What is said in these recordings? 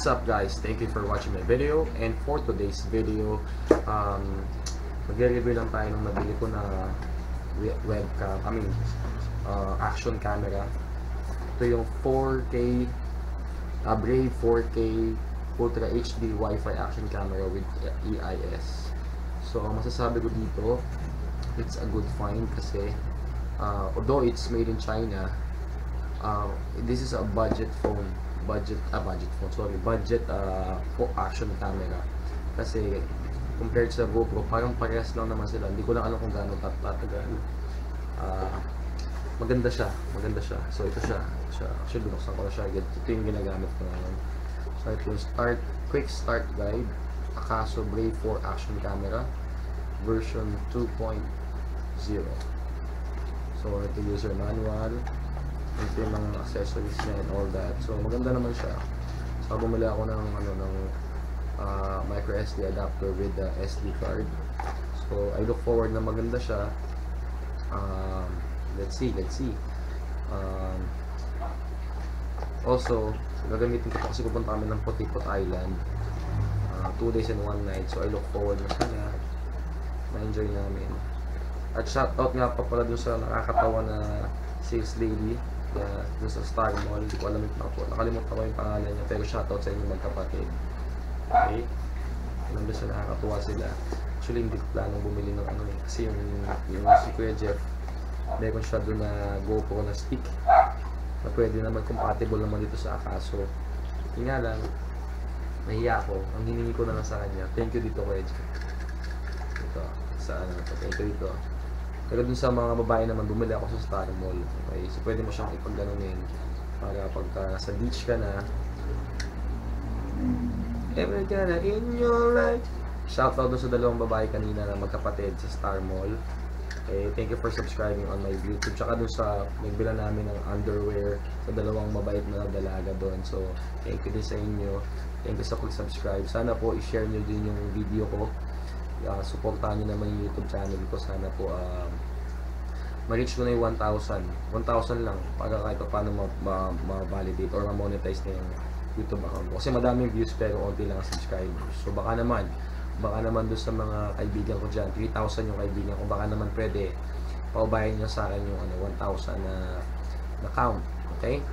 What's up guys, thank you for watching my video. And for today's video, magre-review lang tayo ng nabili ko na webcam, action camera. Ito yung 4K Brave 4K Ultra HD Wi-Fi action camera with EIS. So ang masasabi ko dito, it's a good find kasi although it's made in China, this is a budget action camera. Kasi compared sa GoPro, parang parehas lang naman sila. Hindi ko lang alam kung gaano tatagal. Maganda siya. So ito siya. Actually, binuksan ko na siya. Ito yung ginagamit ko ngayon. So ito yung quick start guide. Akaso Brave 4 action camera version 2.0. So ito user manual. Ito yung mga accessories niya and all that. So maganda naman siya. So bumili ako ng micro SD adapter with the SD card. So I look forward na maganda siya. Let's see. Also, gagamitin ko kasi pupunta kami ng Putikot Island. 2 days and 1 night. So I look forward na sana ma-enjoy namin. At shoutout nga pa pala dun sa nakakatawa na sales lady dun sa Star Mall. Hindi ko alam nakalimutan ko yung pangalan niya, pero shoutout sa inyo magkapatid. Okay? Nandun sa nakakatuwa sila. Actually, hindi ko planong bumili ng kasi yung si Kuya Jeff, meron siya dun na GoPro na stick na pwede naman, compatible naman dito sa Akaso. Yung nga lang, nahiya ako. Ang hiningi ko na lang sa kanya, thank you dito Kuya Jeff. Ito, thank you dito. Pero dun sa mga babae naman, bumili ako sa Star Mall. Okay? So pwede mo siyang ipagganunin para pagka sa beach ka na, ever gonna in your life. Shoutout dun sa dalawang babae kanina na magkapatid sa Star Mall. Okay, thank you for subscribing on my YouTube. Tsaka dun sa nagbila namin ng underwear sa dalawang mabait na dalaga doon. So thank you din sa inyo. Thank you sa pag-subscribe. Sana po i-share nyo din yung video ko. Supportahan nyo naman yung YouTube channel ko. Sana po ma-reach ko na yung 1,000 lang para kahit pa paano ma-validate or ma-monetize na yung YouTube account ko. Kasi madaming views pero onti lang ang subscribers. So baka naman doon sa mga kaibigan ko dyan, 3,000 yung kaibigan ko, baka naman pwede paubayan nyo sa akin yung 1,000 na count. Okay?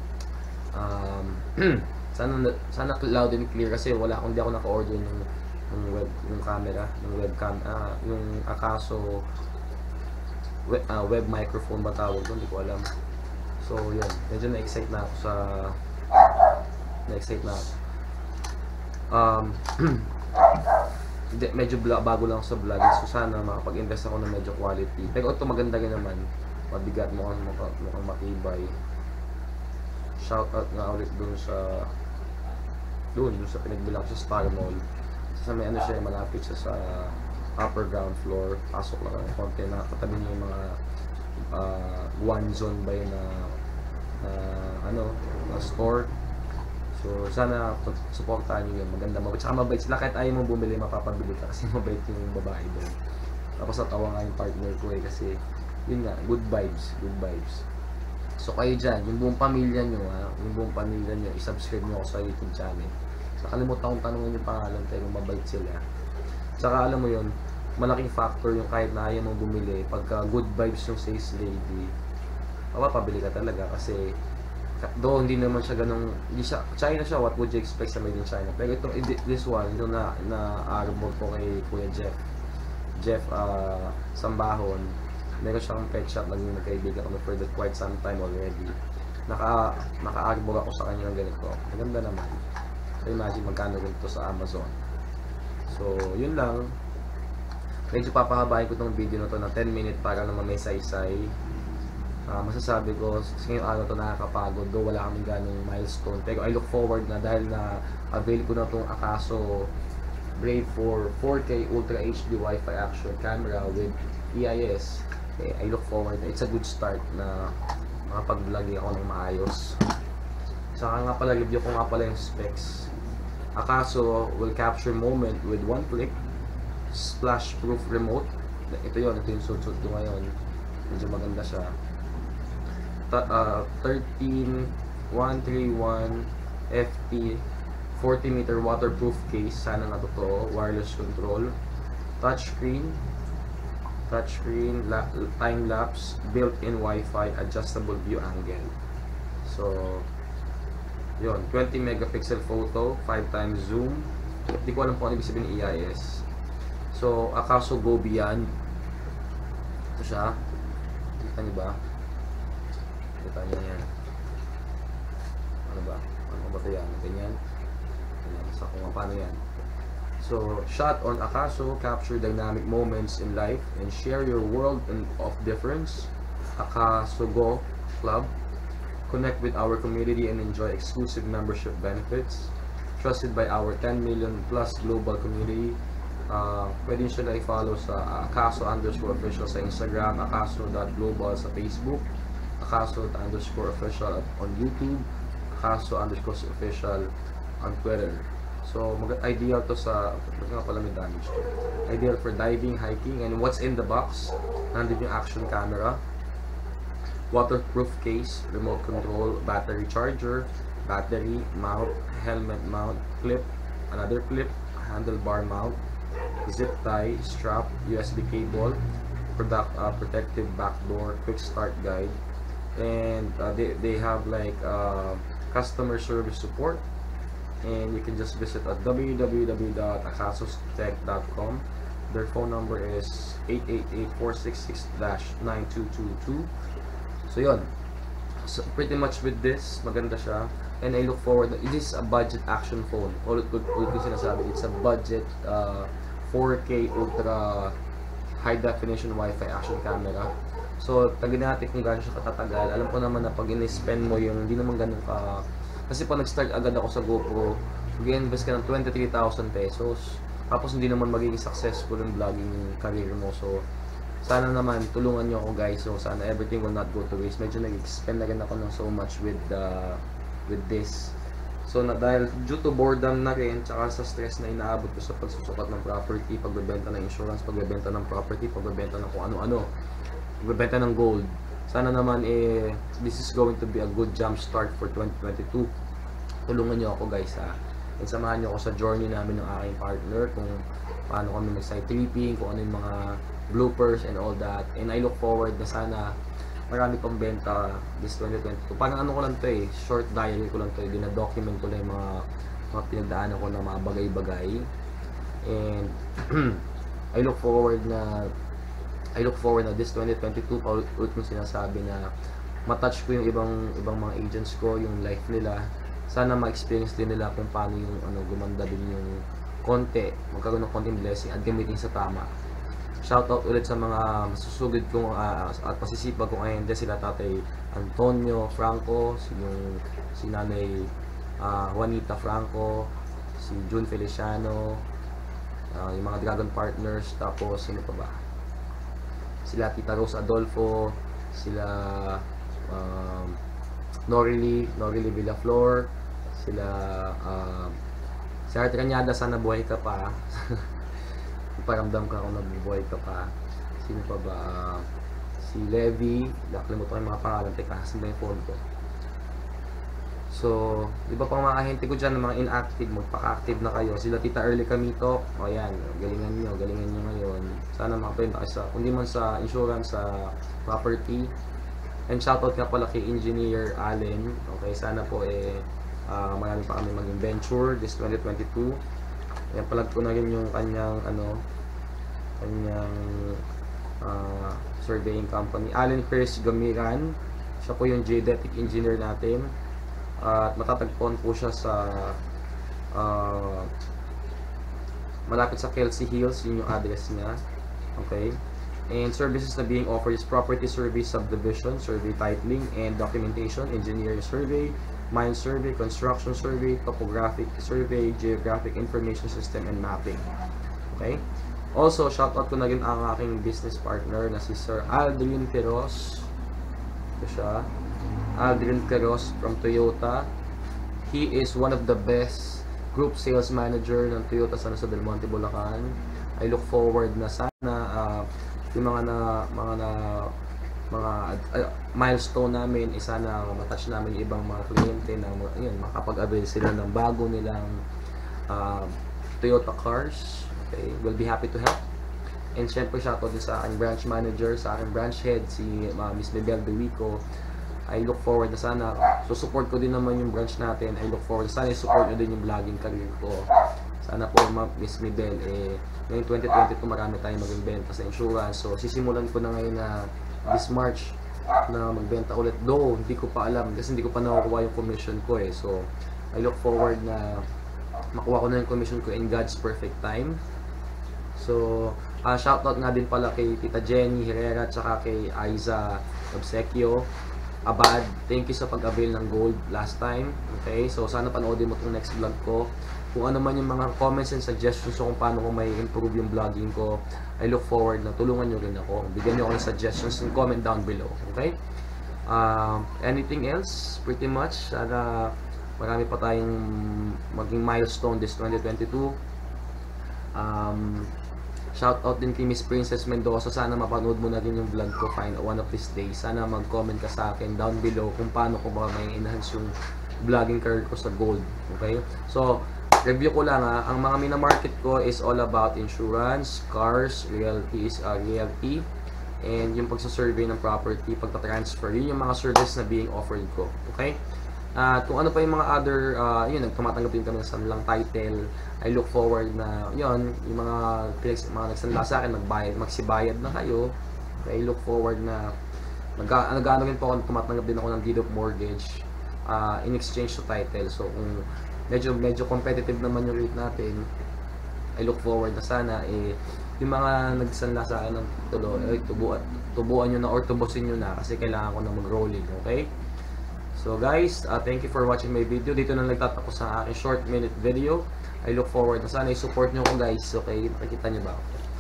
Sana loud and clear kasi hindi ako naka-order ng camera, ng webcam, yung Akaso web microphone ba tawag doon, hindi ko alam. So yun, medyo na-excite na ako medyo bago lang sa vlog, so sana makapag-invest ako ng medyo quality. Pero ito maganda rin naman, mabigat, mukhang matibay. Shoutout nga ulit dun sa pinagbilang sa Star Mall. Sa may siya, malapit siya sa upper ground floor. Pasok lang ng konti, nakatabi niya yung mga one zone ba yun na store. So sana supportahan nyo yun, maganda, tsaka mabait sila. Kahit ayaw mong bumili, mapapabili ka kasi mabait yung babae doon. Tapos natawa nga yung partner ko kasi yun nga, good vibes. So kayo dyan, yung buong pamilya nyo i-subscribe nyo ako sa YouTube channel. Nakalimutan kong tanongin yung pangalan pero mabait sila. Tsaka alam mo yun, malaking factor yung kahit na ayaw mong bumili, pagka good vibes yung sales lady, mapapabili ka talaga kasi though hindi naman siya ganun, China siya, what would you expect sa made in China. Pero this one, yung na-arbor ko kay Kuya Jeff Sambahon, meron siyang pet shop, naging magkaibigan kami for quite some time already. Naka-arbor ako sa kanya ng ganito, maganda naman. So imagine magkano rin ito sa Amazon. So yun lang, medyo papahabain ko itong video na to na 10 minutes para naman may saysay. Masasabi ko, sa ngayong araw ito nakakapagod, though wala kaming ganong milestone, pero I look forward na dahil na avail ko na itong Akaso Brave 4K Ultra HD Wi-Fi action camera with EIS. Okay, I look forward na it's a good start na makapag-vlog ako ng maayos. Saka nga pala, review ko nga pala yung specs. Akaso will capture moment with one click, splash proof remote. Ito yung suit ko ngayon, medyo maganda siya. 131 FT 40-meter waterproof case, sana nga totoo, wireless control, touchscreen, time-lapse, built-in Wi-Fi, adjustable view angle. So, yun, 20 megapixel photo, 5 times zoom. Hindi ko alam kung ano ibig sabihin ng EIS. So, Akaso Go Beyond. Ito siya. Kita niyo ba? Kita niyo yan. Ano ba? Ano ba ito yan? Ganyan. Sa kung paano yan. So, shot on Akaso, capture dynamic moments in life and share your world of difference. Akaso Go Club. Connect with our community and enjoy exclusive membership benefits. Trusted by our 10 million plus global community. Pwede nyo sila i-follow sa Akaso_official sa Instagram, Akaso.global sa Facebook, Akaso_official on YouTube, Akaso_official on Twitter. So, ideal to sa, ideal for diving, hiking, and what's in the box? Nandun yung action camera, waterproof case, remote control, battery charger, battery, mount, helmet mount, clip, another clip, handlebar mount, zip tie, strap, USB cable, protective backdoor, quick start guide, and they have like customer service support, and you can just visit at www.akasostech.com. Their phone number is 888-466-9222. So yun, so pretty much with this, maganda siya. And I look forward, it is a budget action phone. Ulit ko sinasabi, it's a budget 4K ultra high definition Wi-Fi action camera. So, tagin natin kung gaano siya katatagal. Alam ko naman na pag in-spend mo yung hindi naman ganun ka. Kasi pag nag-start agad ako sa GoPro, mag-invest ka ng 23,000 pesos. Tapos hindi naman magiging successful yung vlogging career mo. So, sana naman tulungan nyo ako guys. So, sana everything will not go to waste. Medyo nag-spend na rin ako ng so much with this. So, dahil due to boredom na rin, tsaka sa stress na inaabot ko sa pagsusukat ng property, pagbebenta ng insurance, pagbebenta ng property, pagbebenta ng kung ano-ano, pagbebenta ng gold. Sana naman this is going to be a good jump start for 2022. Tulungan nyo ako guys ha. And samahan nyo ako sa journey namin ng aking partner, kung paano kami nag-side tripping, kung ano yung mga bloopers and all that. And I look forward na sana marami pang benta this 2022. Parang ano ko lang to short diary ko lang to dina-document ko lang yung mga pinagdaanan ko ng mga bagay-bagay. And I look forward na this 2022, ulit kong sinasabi na matouch ko yung ibang mga agents ko, yung life nila. Sana ma-experience din nila kung paano yung gumanda din yung magkaroon ng konting blessing at gamitin sa tama. Shoutout ulit sa mga masusugid kong at masisipag kong ahente, sila Tatay Antonio Franco, si Nanay Juanita Franco, si June Feliciano, yung mga Dragon Partners, tapos sino pa ba? Sila Tita Rose Adolfo, sila Norily Villaflor, sila si Art Cañada, sana buhay ka pa. Paramdam ka kung nabubuhay ka pa. Sino pa ba? Si Levi, nakalimutan ko yung mga pangalan, teka, hasin ba yung phone ko? So, iba pang mga ahente ko dyan, ng mga inactive, magpaka-active na kayo. Sila Tita Early Camito, o yan, galingan nyo ngayon. Sana makapenta kayo kundi man sa insurance, sa property. And shoutout nga pala kay Engineer Allen. Okay, sana po marami pa kami maging venture this 2022. Yan, palag ko na rin yung kanyang surveying company, Allen Chris Gamiran. Siya po yung geodetic engineer natin. At matatagpuan po siya sa malapit sa Kelsey Hills, yun yung address niya. Okay. And services na being offered is property survey, subdivision, survey titling and documentation, engineering survey, mine survey, construction survey, topographic survey, geographic information system, and mapping. Okay? Also, shoutout ko na rin ang aking business partner na si Sir Aldrin Queros. Ito siya. Aldrin Queros from Toyota. He is one of the best group sales manager ng Toyota San Jose del Monte, Bulacan. I look forward na sana yung mga milestone namin, sana matouch namin yung ibang mga kliyente na yun, makapag-avail sila ng bago nilang Toyota cars. Okay, we'll be happy to help. And syempre shoutout din sa aking branch manager, sa aking branch head, si Miss Bebel Dewico. I look forward na sana, so support ko din naman yung branch natin. I look forward, sana support nyo din yung vlogging career ko. Sana po Miss Mabel, ngayong 2022 marami tayong magbenta sa insurance. So sisimulan ko na ngayon na this March na magbenta ulit. Though hindi ko pa alam kasi hindi ko pa nakukuha yung commission ko So I look forward na makuha ko na yung commission ko in God's perfect time. So shoutout nga din pala kay Tita Jenny Herrera at saka kay Aiza Obsequio Abad. Thank you sa pag-avail ng gold last time. Okay, so sana panoodin mo itong next vlog ko. Kung ano man yung mga comments and suggestions kung paano ko may improve yung vlogging ko, I look forward na tulungan nyo rin ako. Bigyan nyo ako ng suggestions and comment down below. Okay? Anything else? Pretty much. Sana marami pa tayong maging milestone this 2022. Shout out din kay Miss Princess Mendoza. Sana mapanood mo na din yung vlog ko one of these days. Sana mag-comment ka sa akin down below kung paano ko ba may enhance yung vlogging career ko sa gold. Okay? So, review ko lang ang mga mina-market ko is all about insurance, cars, realty, and yung pagsasurvey ng property, pagta-transfer. Yun yung mga service na being offered ko. Okay? Kung ano pa yung mga other, tumatanggap din kami ng sanlang title. I look forward na, yung mga nagsanla sa akin, magsibayad na kayo. I look forward na, nag-ano rin po ako, tumatanggap din ako ng deed of mortgage in exchange to title. So, kung medyo competitive naman yung rate natin, I look forward na sana, yung mga nagsanla sa akin ng titulo, tubuan nyo na or tubusin nyo na kasi kailangan ko na mag-rolling. Okay? So guys, thank you for watching my video. Dito na nagtatapos ang aking short minute video. I look forward na sana i-support nyo ko guys. Okay, nakikita nyo ba?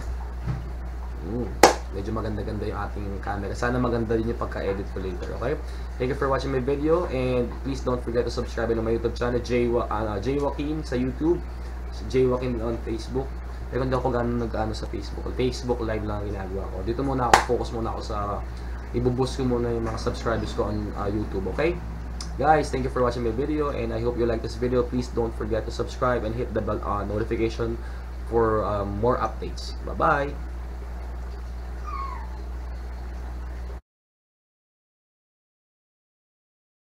Medyo maganda-ganda yung ating camera. Sana maganda din yung pagka-edit ko later. Okay? Thank you for watching my video. And please don't forget to subscribe to my YouTube channel, J. Joaquin sa YouTube, J. Joaquin on Facebook. Pero hindi ako gano'n nag-ano sa Facebook. Facebook live lang ang ginagawa ko. Dito muna ako, focus muna ako sa ibuboost ko muna yung mga subscribers ko on YouTube. Okay? Guys, thank you for watching my video and I hope you like this video. Please don't forget to subscribe and hit the bell notification for more updates. Bye-bye!